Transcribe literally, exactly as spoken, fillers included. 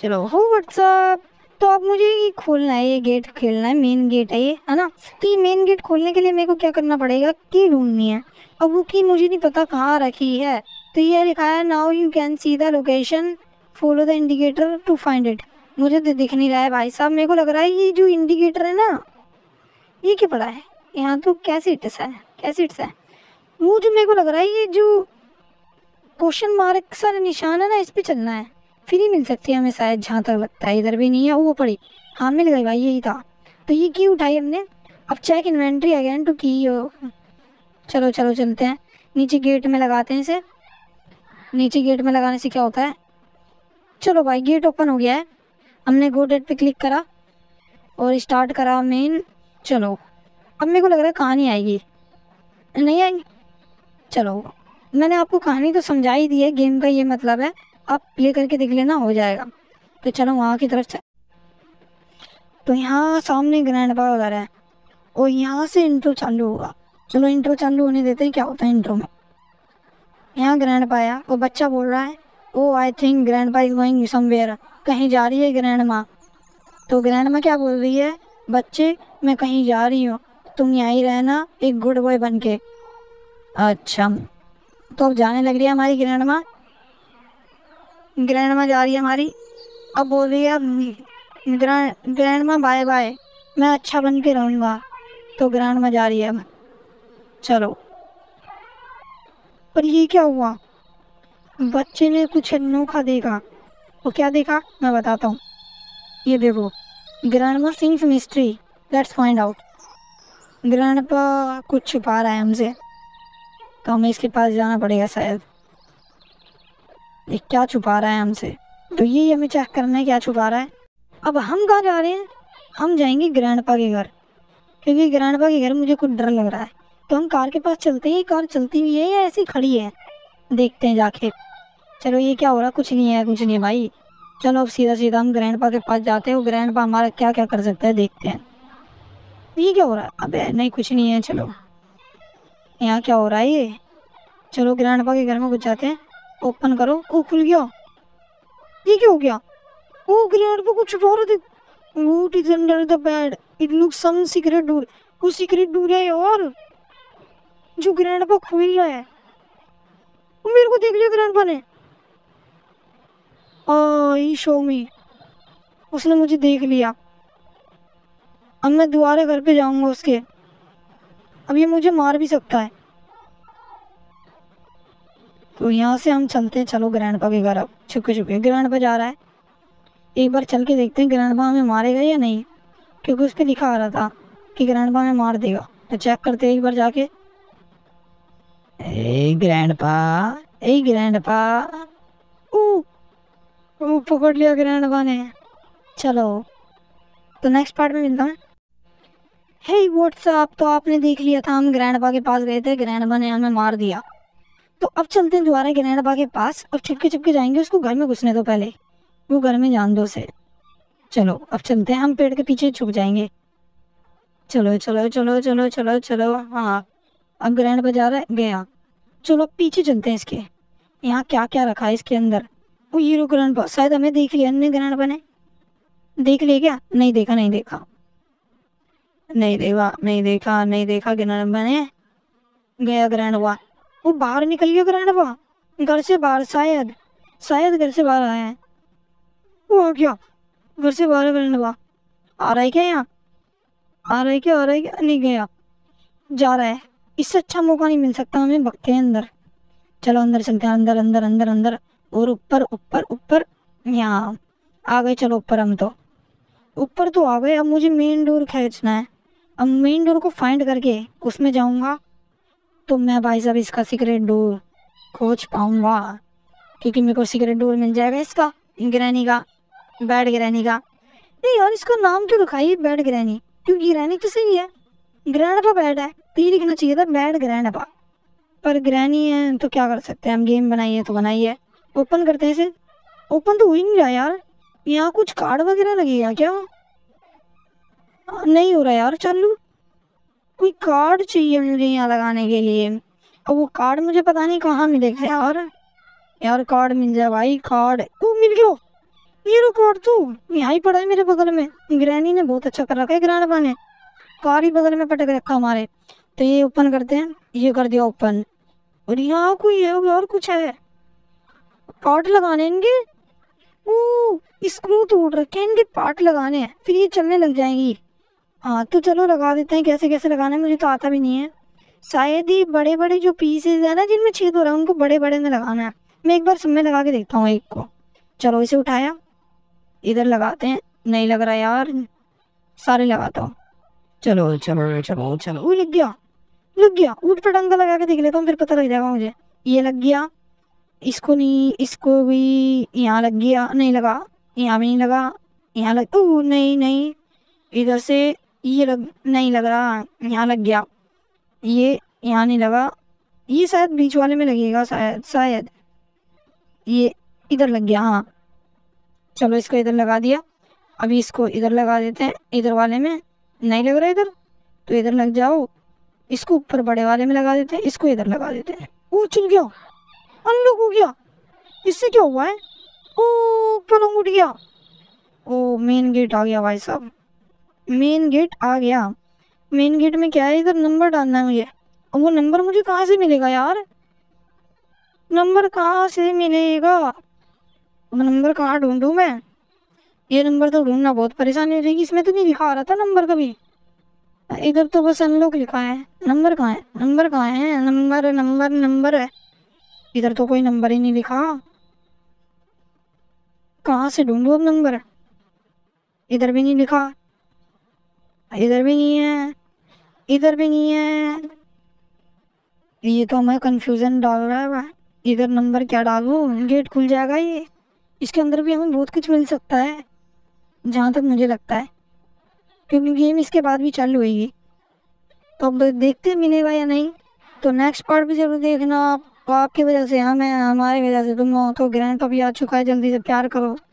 चलो हो व्हाट्सअप। तो अब मुझे ये खोलना है, ये गेट खेलना है, मेन गेट है ये, है ना। तो ये मेन गेट खोलने के लिए मेरे को क्या करना पड़ेगा, की ढूंढनी है। अब वो की मुझे नहीं पता कहाँ रखी है। तो ये लिखा है now you can see the location, follow the indicator to find it. मुझे तो दिख नहीं रहा है भाई साहब। मेरे को लग रहा है ये जो इंडिकेटर है ना, ये क्या पड़ा है यहाँ, तो कैसे इट्स है, कैसे इट्स है। वो जो मेरे को लग रहा है ये जो क्वेश्चन मार्क सा निशान है ना, इस पे चलना है, फिर ही मिल सकती है हमें शायद, जहाँ तक लगता है। इधर भी नहीं है, वो पड़ी, हाँ मिल गई भाई, यही था। तो ये की उठाई हमने। अब चेक इन्वेंट्री अगेन टू की। चलो चलो चलते हैं, नीचे गेट में लगाते हैं इसे। नीचे गेट में लगाने से क्या होता है, चलो भाई गेट ओपन हो गया है। हमने गो डेट पे क्लिक करा और स्टार्ट करा मेन। चलो अब मेरे को लग रहा है कहानी आएगी, नहीं आएगी। चलो मैंने आपको कहानी तो समझा ही दी है, गेम का ये मतलब है, आप प्ले करके देख लेना, हो जाएगा। तो चलो वहाँ की तरफ चल। तो यहाँ सामने ग्रैंड पा वगैरह है और यहाँ से इंट्रो चालू होगा। चलो इंट्रो चालू होने देते हैं, क्या होता है इंट्रो में। यहाँ ग्रैंड पा आया और बच्चा बोल रहा है oh I think grandpa is going somewhere, कहीं जा रही है ग्रैंड माँ। तो ग्रैंड माँ क्या बोल रही है, बच्चे मैं कहीं जा रही हूँ, तुम यहीं रहना एक गुड बॉय बन के। अच्छा, तो अब जाने लग रही है हमारी ग्रैंड माँ। ग्रैंड माँ जा रही है हमारी, अब बोल रही है grand grandma bye bye, मैं अच्छा बन के रहूँगा। तो ग्रैंड माँ जा रही है अब। चलो पर ये क्या हुआ, बच्चे ने कुछ अनोखा देखा। वो क्या देखा मैं बताता हूँ, ये देखो grandma sings mystery, let's find out. Grandpa कुछ छुपा रहा है हमसे, तो हमें इसके पास जाना पड़ेगा शायद। ये क्या छुपा रहा है हमसे, तो ये हमें चेक करना है क्या छुपा रहा है। अब हम कहाँ जा रहे हैं, हम जाएंगे ग्रैंडपा के घर, क्योंकि ग्रैंडपा के घर मुझे कुछ डर लग रहा है। तो हम कार के पास चलते हैं। कार चलती हुई है या ऐसी खड़ी है, देखते हैं जाके। चलो ये क्या हो रहा, कुछ नहीं है, कुछ नहीं है भाई। चलो अब सीधा सीधा हम ग्रैंडपा के पास जाते हैं, वो ग्रैंडपा हमारा क्या क्या कर सकता है देखते हैं। ये क्या हो रहा है, अबे नहीं कुछ नहीं है। चलो यहाँ क्या हो रहा है ये, चलो ग्रैंडपा के घर में घुस जाते हैं। ओपन करो, ओ खुल गया। ये क्या हो गया, ओ ग्रैंडपा कुछ छुपा रहे थे। What is under the bed? It looks some secret door. वो सीक्रेट डोर है यार, जो ग्रैंडपा खोल रहा है। वो मेरे को देख लिया ग्रैंडपा ने, आ ही शो मी, उसने मुझे देख लिया। अब मैं दोबारा घर पे जाऊंगा उसके, अब ये मुझे मार भी सकता है। तो यहाँ से हम चलते हैं, चलो ग्रैंडपा के घर। अब छुपके छुपके ग्रैंडपा जा रहा है, एक बार चल के देखते हैं ग्रैंडपा हमें मारेगा या नहीं, क्योंकि उस पर लिखा आ रहा था कि ग्रैंडपा हमें मार देगा। तो चेक करते हैं एक बार जाके। ए ग्रैंडपा, ए ग्रैंडपा, ओ ओ पकड़ लिया ग्रैंडपा ने। चलो तो नेक्स्ट पार्ट में मिलता है। हे व्हाट्सअप, तो आपने देख लिया था हम ग्रैंडपा के पास गए थे, ग्रैंडपा ने हमें मार दिया। तो अब चलते हैं दोबारा ग्रैंडपा के पास। अब छुपके छुपके जाएंगे, उसको घर में घुसने दो पहले, वो घर में जान दो उसे। चलो अब चलते हैं, हम पेड़ के पीछे छुप जाएंगे। चलो चलो चलो चलो चलो चलो, हाँ अब ग्रैंडपा जा रहा है, गया। चलो अब पीछे चलते हैं इसके, यहाँ क्या क्या रखा है इसके अंदर। वो ये रो ग्रैंडपा, शायद हमें देख लिया हमने, ग्रैंडपा ने देख लिया क्या, नहीं देखा नहीं देखा नहीं देखा नहीं देखा नहीं देखा ग्रैंडपा ने। गया ग्रैंडपा, वो बाहर निकल गया ग्रैंडपा, घर से बाहर, शायद शायद घर से बाहर आया है। वो आ गया, घर से बाहर ग्रैंडपा आ रहा है क्या, यहाँ आ रहा है क्या, आ रहा है क्या, नहीं गया, जा रहा है। इससे अच्छा मौका नहीं मिल सकता हमें, भगते हैं अंदर। चलो अंदर चलते हैं, अंदर अंदर अंदर अंदर और ऊपर ऊपर ऊपर, यहाँ आ गए। चलो ऊपर, हम तो ऊपर तो आ गए। अब मुझे मेन डोर खींचना है। अब मेन डोर को फाइंड करके उसमें जाऊंगा, तो मैं भाई साहब इसका सीक्रेट डोर खोज पाऊंगा, क्योंकि मेरे को सीक्रेट डोर मिल जाएगा इसका, ग्रैनी का, बैड ग्रैनी का। नहीं यार, इसका नाम क्यों रखा है बैड ग्रैनी, क्योंकि ग्रैनी तो सही है, ग्रैंडपा बैड है, तो ये लिखना चाहिए था बैड ग्रैंडपा। पर ग्रैनी है तो क्या कर सकते हैं हम, गेम बनाई है तो बनाई है। ओपन करते हैं इसे, ओपन तो हो ही नहीं रहा यार। यहाँ कुछ कार्ड वगैरह लगेगा क्या, नहीं हो रहा यार। चालू, कोई कार्ड चाहिए मुझे यहाँ लगाने के लिए, और वो कार्ड मुझे पता नहीं कहाँ मिलेगा यार। यार कार्ड मिल जाए भाई, कार्ड, वो मिल गया। ये रिकॉर्ड तो यहाँ ही पड़ा है मेरे बगल में। ग्रैनी ने बहुत अच्छा कर रखा है, ग्रैंडपा ने कार ही बगल में पटक रखा हमारे। तो ये ओपन करते हैं, ये कर दिया ओपन। और यहाँ कोई है और कुछ है, पार्ट लगाने इनके। ओ स्क्रू तोड़ रखे हैं, इनके पार्ट लगाने हैं, फिर ये चलने लग जाएंगी। हाँ तो चलो लगा देते हैं। कैसे कैसे लगाना है मुझे तो आता भी नहीं है। शायद ही बड़े बड़े जो पीसेज है ना जिनमें छेद हो रहा है उनको बड़े बड़े में लगाना है। मैं एक बार सब में लगा के देखता हूँ एक को। चलो इसे उठाया, इधर लगाते हैं। नहीं लग रहा यार, सारे लगाता हूँ। चलो चलो चलो चलो, वो लग गया लग गया। ऊट पे डंगा लगा के देख लेता हूँ, फिर पता लग जाएगा मुझे। ये लग गया, इसको नहीं, इसको भी यहाँ लग गया। नहीं लगा, यहाँ भी नहीं लगा, यहाँ लग ओ नहीं नहीं, इधर से ये लग नहीं लग रहा, यहाँ लग गया। ये यहाँ नहीं लगा, ये शायद बीच वाले में लगेगा, शायद शायद ये इधर लग गया। हाँ चलो इसको इधर लगा दिया। अभी इसको इधर लगा देते हैं, इधर वाले में नहीं लग रहा इधर, तो इधर लग जाओ। इसको ऊपर बड़े वाले में लगा देते हैं, इसको इधर लगा देते हैं। वो चल गया, अनलॉक हो गया। इससे क्या हुआ है? ओ पलंग उठ गया। ओ मेन गेट आ गया भाई साहब, मेन गेट आ गया। मेन गेट में क्या है, इधर नंबर डालना है मुझे। और वो नंबर मुझे कहाँ से मिलेगा यार, नंबर कहाँ से मिलेगा? नंबर कहाँ ढूंढूं मैं? ये नंबर तो ढूंढना बहुत परेशानी हो जाएगी। इसमें तो नहीं लिखा आ रहा था नंबर कभी, इधर तो बस अनलॉक लिखा है। नंबर कहाँ है, नंबर कहाँ है, नंबर नंबर नंबर है, इधर तो कोई नंबर ही नहीं लिखा। कहाँ से ढूंढूं अब नंबर? इधर भी नहीं लिखा, इधर भी नहीं है, इधर भी नहीं है। ये तो हमें कंफ्यूजन डाल रहा है भाई। इधर नंबर क्या डालूं? गेट खुल जाएगा ये, इसके अंदर भी हमें बहुत कुछ मिल सकता है जहाँ तक मुझे लगता है, क्योंकि गेम इसके बाद भी चालू होगी। तो अब देखते हैं मिलेगा या नहीं। तो नेक्स्ट पार्ट भी जरूर देखना। आप आपकी वजह से हमें, हमारी वजह से तुम हो। तो ग्रैंड तो भी आ चुका है, जल्दी से प्यार करो।